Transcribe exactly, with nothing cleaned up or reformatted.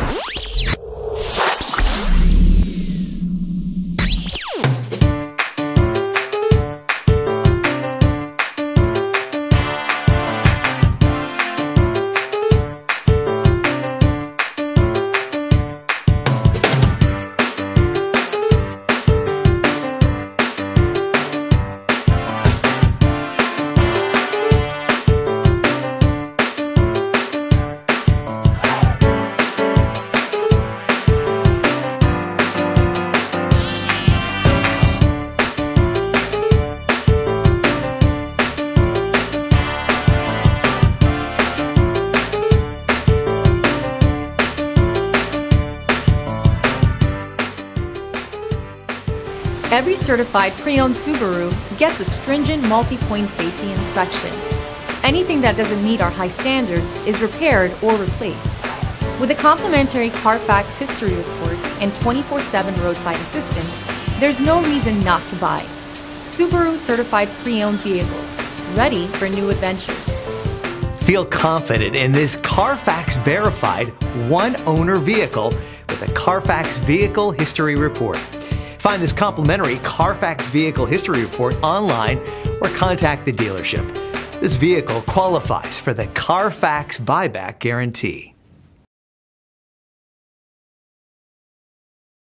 Every certified pre-owned Subaru gets a stringent multi-point safety inspection. Anything that doesn't meet our high standards is repaired or replaced. With a complimentary Carfax history report and twenty-four seven roadside assistance, there's no reason not to buy. Subaru certified pre-owned vehicles, ready for new adventures. Feel confident in this Carfax verified one-owner vehicle with a Carfax Vehicle History Report. Find this complimentary Carfax Vehicle History Report online or contact the dealership. This vehicle qualifies for the Carfax Buyback Guarantee.